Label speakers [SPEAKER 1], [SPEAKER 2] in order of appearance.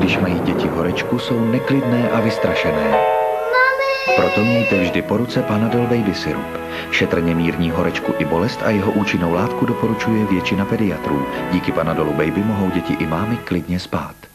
[SPEAKER 1] Když mají děti horečku, jsou neklidné a vystrašené. Proto mějte vždy po ruce Panadol Baby Syrup. Šetrně mírní horečku i bolest a jeho účinnou látku doporučuje většina pediatrů. Díky Panadolu Baby mohou děti i mámy klidně spát.